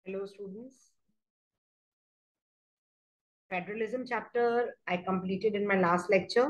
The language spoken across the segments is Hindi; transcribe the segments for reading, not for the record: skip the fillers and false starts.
Hello students. Federalism chapter I completed in my last lecture,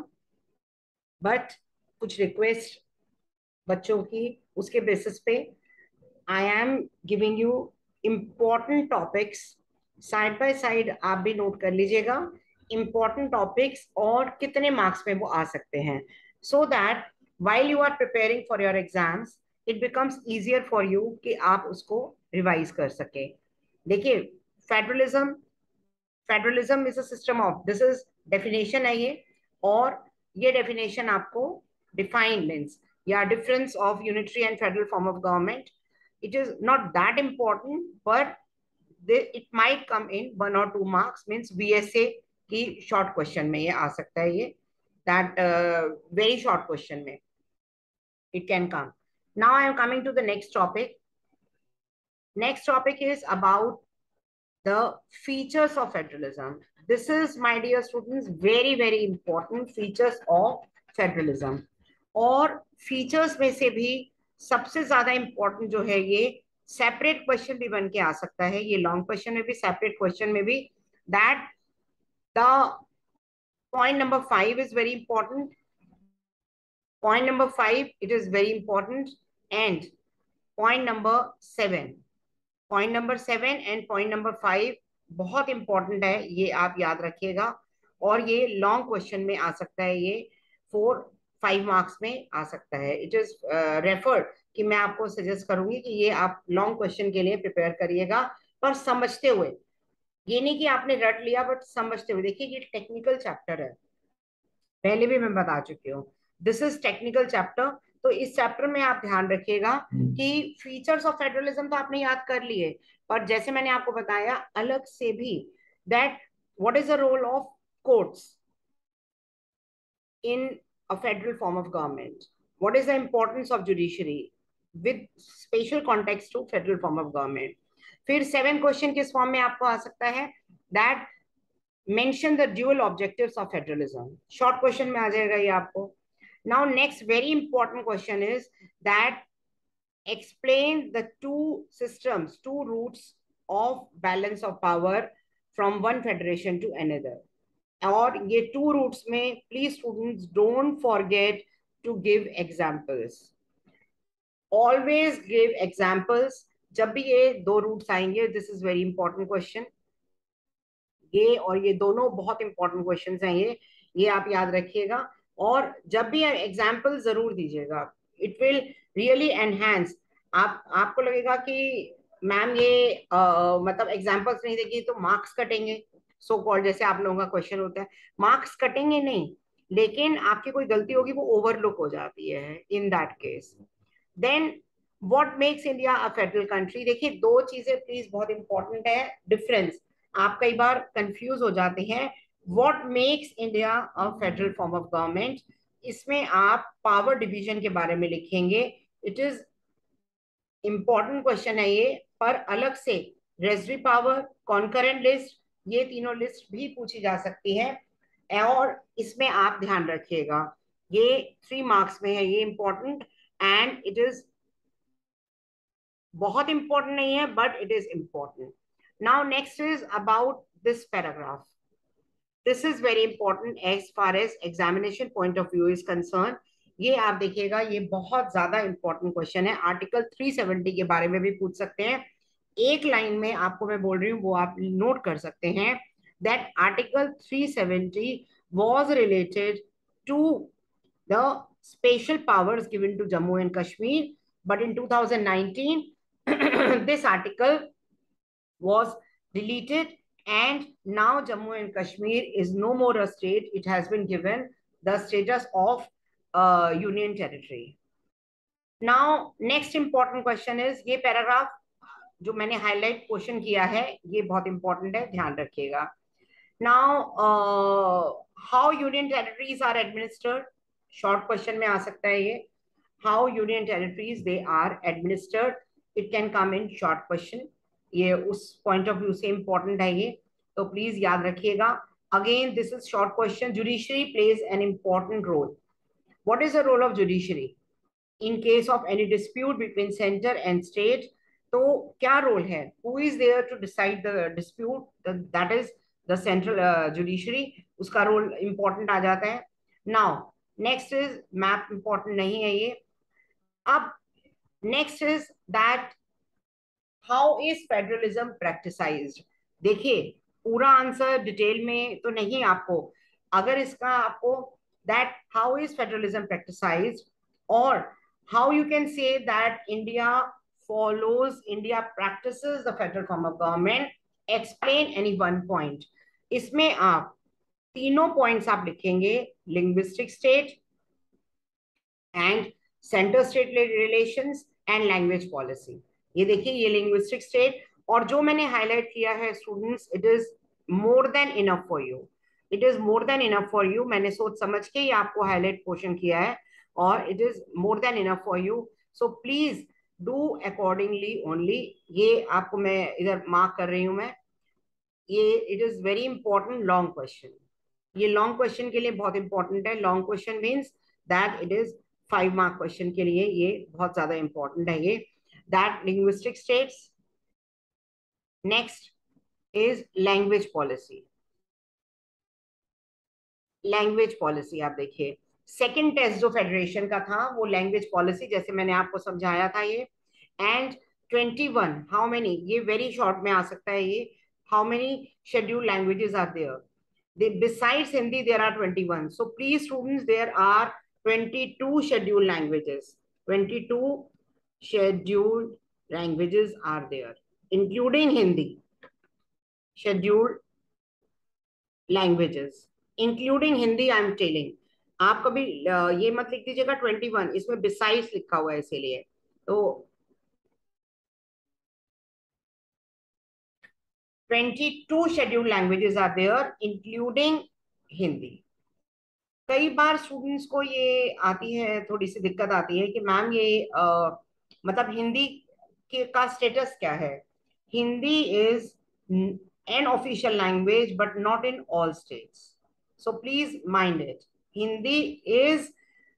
but कुछ request बच्चों की उसके basis पे I am giving you important topics side by side. आप भी note कर लीजिएगा important topics और कितने marks में वो आ सकते हैं, so that while you are preparing for your exams it becomes easier for you कि आप उसको revise कर सके. देखिए federalism federalism is a system of, this is definition है ये, और ये डेफिनेशन आपको डिफाइन मीन्स या difference of unitary and federal form of government. It is not that important but it might come in 1 or 2 marks, means BSA की शॉर्ट क्वेश्चन में ये आ सकता है, ये दैट वेरी शॉर्ट क्वेश्चन में it can come. Now I am coming to the next topic. Next topic is about the features of federalism. This is, my dear students, very very important features of federalism. और features में से भी सबसे ज्यादा important जो है ये separate question भी बन के आ सकता है, ये long question में भी separate question में भी, that the point number 5 is very important. Point number 5 it is very important, and point number 7 and point number 5 बहुत इंपॉर्टेंट है, ये आप याद रखिएगा. और ये लॉन्ग क्वेश्चन में आ सकता है, ये 4-5 मार्क्स में आ सकता है. इट इज रेफर्ड कि मैं आपको सजेस्ट करूंगी कि ये आप लॉन्ग क्वेश्चन के लिए प्रिपेयर करिएगा, पर समझते हुए. ये नहीं कि आपने रट लिया, बट समझते हुए. देखिए ये टेक्निकल चैप्टर है, पहले भी मैं बता चुकी हूँ, दिस इज टेक्निकल चैप्टर. तो इस चैप्टर में आप ध्यान रखिएगा कि फीचर्स ऑफ फेडरलिज्म तो आपने याद कर लिए, पर जैसे मैंने आपको बताया अलग से भी, that what is the role of courts in a federal form of government, what is the importance of judiciary with special context to federal form of government. फिर 7 क्वेश्चन किस फॉर्म में आपको आ सकता है, that mention the dual objectives of federalism. Short question में आ जाएगा ये आपको. Now next very important question is that explain the two systems, two routes of balance of power from one federation to another. और ये 2 रूट्स में please students don't forget to give examples. Always give examples जब भी ये 2 रूट्स आएंगे. This is very important question. ये और ये दोनों बहुत इंपॉर्टेंट क्वेश्चन हैं, ये आप याद रखिएगा. और जब भी एग्जाम्पल जरूर दीजिएगा, इट विल रियली एनहांस. आपको लगेगा कि मैम ये मतलब एग्जाम्पल्स नहीं देगी तो मार्क्स कटेंगे, सो कॉल्ड, जैसे आप लोगों का क्वेश्चन होता है. मार्क्स कटेंगे नहीं, लेकिन आपकी कोई गलती होगी वो ओवरलुक हो जाती है in that case. Then what makes India a federal country. देखिए 2 चीजें प्लीज बहुत इंपॉर्टेंट है, डिफरेंस. आप कई बार कंफ्यूज हो जाते हैं. What makes India a federal form of government, इसमें आप पावर डिवीजन के बारे में लिखेंगे. इट इज इंपॉर्टेंट क्वेश्चन है ये, पर अलग से रेजरी पावर, कॉन्करेंट लिस्ट, ये तीनों लिस्ट भी पूछी जा सकती है. और इसमें आप ध्यान रखिएगा ये 3 मार्क्स में है, ये इंपॉर्टेंट. एंड इट इज बहुत इंपॉर्टेंट नहीं है, but it is important. Now next is about this paragraph. This is very important as far as examination point of view is concern. ये आप देखिएगा, ये बहुत ज्यादा इंपॉर्टेंट क्वेश्चन है. आर्टिकल 370 के बारे में भी पूछ सकते हैं. एक लाइन में आपको मैं बोल रही हूँ, वो आप नोट कर सकते हैं, that article 370 was related to the special powers given to Jammu and Kashmir, but in 2019 this article was deleted, and now Jammu and Kashmir is no more a state. It has been given the status of union territory. Now next important question is, ये पैराग्राफ जो मैंने हाईलाइट क्वेश्चन किया है ये बहुत इंपॉर्टेंट है, ध्यान रखिएगा. Now how union territories are administered, short question में आ सकता है ये. How union territories they are administered, it can come in short question. ये उस पॉइंट ऑफ व्यू से इंपॉर्टेंट है ये, तो प्लीज याद रखिएगा. Again this is short question. Judiciary plays an important role. What is the role of judiciary in case of any dispute between center and state? तो क्या रोल है, who is there to decide the dispute, that is the central judiciary, उसका रोल इंपॉर्टेंट आ जाता है. Now next is map, important नहीं है ये. अब next is that how is federalism practised. देखिए पूरा आंसर डिटेल में तो नहीं आपको, अगर इसका आपको that how is federalism practised और how you can say that India follows, India practices the federal form of government, explain any one point. इसमें आप तीनों पॉइंट्स आप लिखेंगे, linguistic state and centre state relations and language policy. ये देखिए ये लिंग्विस्टिक स्टेट, और जो मैंने हाईलाइट किया है students, it is more than enough for you, it is more than enough for you. मैंने सोच समझ के ये आपको हाईलाइट पोर्शन किया है और it is more than enough for you. So please do accordingly only. ये आपको मैं इधर मार्क कर रही हूं मैं, ये it is very important long question. ये लॉन्ग क्वेश्चन के लिए बहुत इंपॉर्टेंट है. Long question means that it is 5 mark question के लिए ये बहुत ज्यादा इंपॉर्टेंट है ये. That linguistic states. Next is language policy. Language policy आप देखिए सेकंड टेस्ट जो फेडरेशन का था वो लैंग्वेज पॉलिसी, जैसे मैंने आपको समझाया था ये. एंड 21 हाउ मेनी, ये वेरी शॉर्ट में आ सकता है ये, how many scheduled languages are there. Besides Hindi, there are 21. So please students, there are 22 scheduled languages. 22 scheduled languages are there, including Hindi. Scheduled languages, including Hindi, I am telling. आप कभी ये मत लिख दीजिएगा 21, इसमें besides लिखा हुआ है इसीलिए. तो 22 scheduled languages are there, including Hindi. कई बार स्टूडेंट्स को ये आती है, थोड़ी सी दिक्कत आती है कि मैम ये मतलब हिंदी के का स्टेटस क्या है. Hindi is an official language but not in all states. So please mind it, Hindi is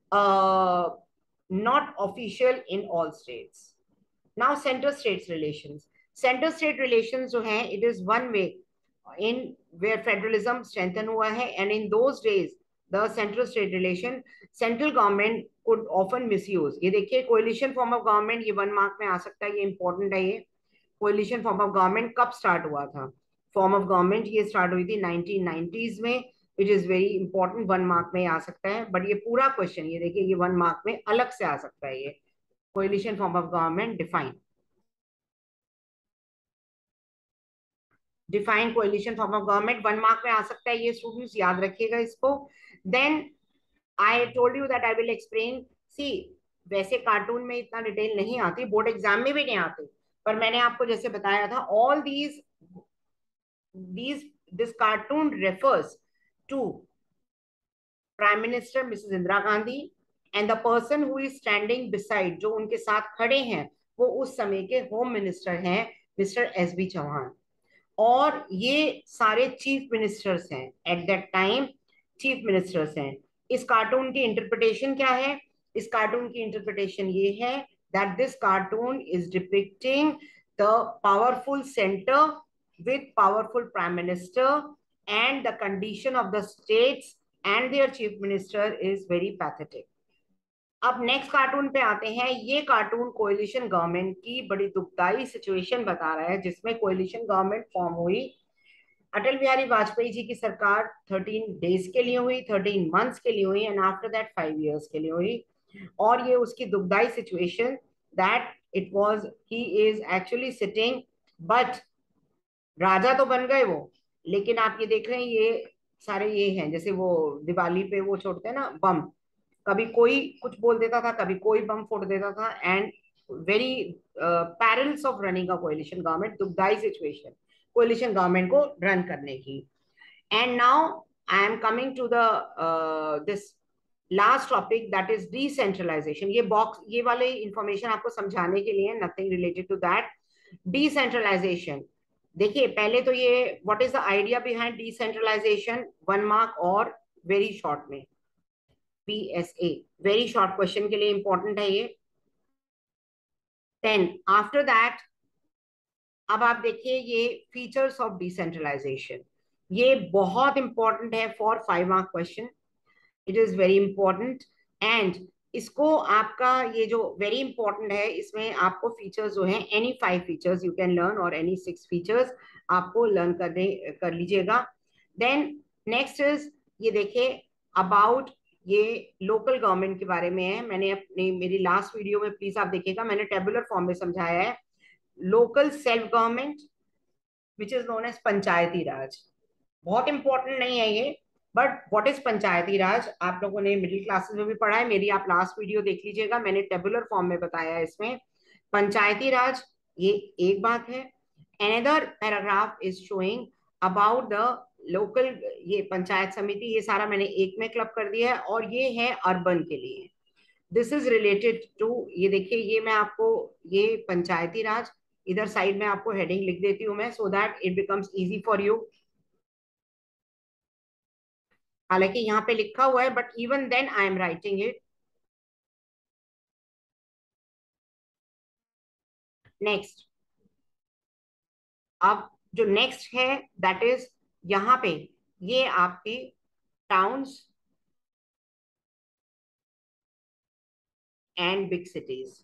not official in all states. Now centre states relations. Centre state relations जो हैं, it is one way in where federalism strengthen हुआ है, and in those days the central state relation, central government could often misuse. ये देखिए coalition form of government, ये 1 मार्क में आ सकता है, ये important है. ये coalition form of government कब start हुआ था? form of government ये start हुई थी 1990s में, which is very important. 1 mark में आ सकता है, but ये पूरा question ये देखिए ये 1 मार्क में अलग से आ सकता है. ये coalition form of government define. Define coalition form of government 1 mark में आ सकता है, ये स्टूडेंट्स याद रखिएगा इसको. Then I told you that I will explain. See वैसे कार्टून में इतना डिटेल नहीं आती, बोर्ड एग्जाम में भी नहीं आती, पर मैंने आपको जैसे बताया था, all these this cartoon refers to prime minister Mrs Indira Gandhi and the person who is standing beside, जो उनके साथ खड़े हैं वो उस समय के होम मिनिस्टर हैं मिस्टर एस बी चौहान. और ये सारे चीफ मिनिस्टर्स हैं at that time, chief ministers हैं. इस कार्टून की इंटरप्रिटेशन क्या है? इस कार्टून की इंटरप्रिटेशन ये है that this cartoon is depicting the powerful centre with powerful prime minister and the condition of the states and their chief minister is very pathetic. अब नेक्स्ट कार्टून पे आते हैं. ये कार्टून कोएलिशन गवर्नमेंट की बड़ी दुखदाई सिचुएशन बता रहा है, जिसमें कोएलिशन गवर्नमेंट फॉर्म हुई. अटल बिहारी वाजपेयी जी की सरकार 13 डेज के लिए हुई, 13 मंथ्स के लिए हुई, एंड आफ्टर दैट 5 years के लिए हुई. और ये उसकी दुखदाई situation that it was he is actually sitting, but राजा तो बन गए वो, लेकिन आप ये देख रहे हैं ये सारे ये हैं, जैसे वो दिवाली पे वो छोड़ते हैं ना बम, कभी कोई कुछ बोल देता था, कभी कोई बम फोड़ देता था. And very perils of running a coalition government, दुखदाई सिचुएशन कोएलिशन गवर्नमेंट को रन करने की. And now I am coming to the this last topic, that is decentralization. ये बॉक्स ये वाले इंफॉर्मेशन आपको समझाने के लिए, nothing related to that. Decentralization देखिए पहले तो ये what is the idea behind decentralization, 1 mark और वेरी शॉर्ट में PSA, वेरी शॉर्ट क्वेश्चन के लिए इंपॉर्टेंट है ये. देन आफ्टर दैट अब आप देखिए ये फीचर्स ऑफ डिसेंट्रलाइजेशन, ये बहुत इंपॉर्टेंट है for 5 mark question. It is very important. And इसको आपका ये जो वेरी इंपॉर्टेंट है, इसमें आपको फीचर्स जो हैं, any 5 features you can learn और एनी 6 फीचर्स आपको लर्न करने कर लीजिएगा। देन नेक्स्ट इज, ये देखिए अबाउट, ये लोकल गवर्नमेंट के बारे में है। मैंने अपनी मेरी लास्ट वीडियो में प्लीज आप देखिएगा, मैंने टेबुलर फॉर्म में समझाया है। Local self government which is known as panchayati raj, बहुत इंपॉर्टेंट नहीं है ये, but what is panchayati raj आप लोगों ने मिडिल क्लासेस में भी पढ़ा है, मेरी आप लास्ट वीडियो देख लीजिएगा, मैंने टेबुलर फॉर्म में बताया है इसमें पंचायती राज। ये एक बात है। Another paragraph is showing about the local, ये पंचायत समिति, ये सारा मैंने एक में क्लब कर दिया है, और ये है अर्बन के लिए। दिस इज रिलेटेड टू, ये देखिए ये मैं आपको, ये पंचायती राज, इधर साइड में आपको हेडिंग लिख देती हूँ मैं, so that it becomes easy for you. हालांकि यहाँ पे लिखा हुआ है, but even then I am writing it. Next, अब जो नेक्स्ट है दैट इज, यहाँ पे ये आपकी टाउन्स एंड बिग सिटीज,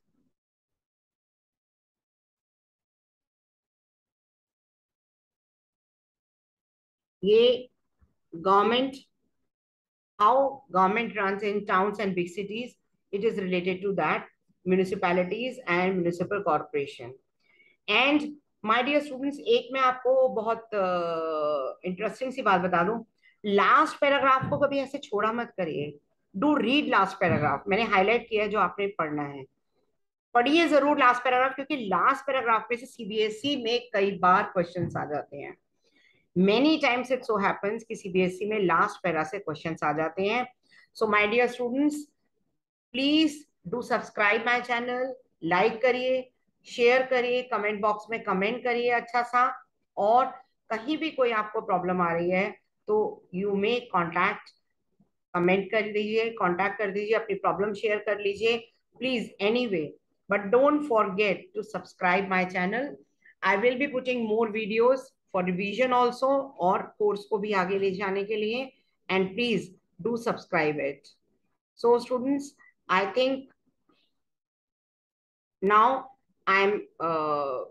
ये government, how government runs in towns and big cities, it is related to that, municipalities and municipal corporation. And my dear students, एक मैं आपको बहुत इंटरेस्टिंग सी बात बता दूं, लास्ट पैराग्राफ को कभी ऐसे छोड़ा मत करिए। डू रीड लास्ट पैराग्राफ, मैंने हाईलाइट किया है जो आपने पढ़ना है, पढ़िए जरूर लास्ट पैराग्राफ, क्योंकि लास्ट पैराग्राफ में से सीबीएसई में कई बार क्वेश्चंस आ जाते हैं। Many times it so happens कि सीबीएसई में लास्ट पैरा से क्वेश्चंस आ जाते हैं। So my dear students, please do subscribe my channel, like करिए, शेयर करिए, कमेंट बॉक्स में कमेंट करिए अच्छा सा, और कहीं भी कोई आपको प्रॉब्लम आ रही है तो यू मे कॉन्टैक्ट, कमेंट कर दीजिए, कांटेक्ट कर दीजिए, अपनी प्रॉब्लम शेयर कर लीजिए please, anyway, but don't forget to subscribe my channel. I will be putting more videos for revision also, और कोर्स को भी आगे ले जाने के लिए, and please do subscribe it. So students, I think now I'm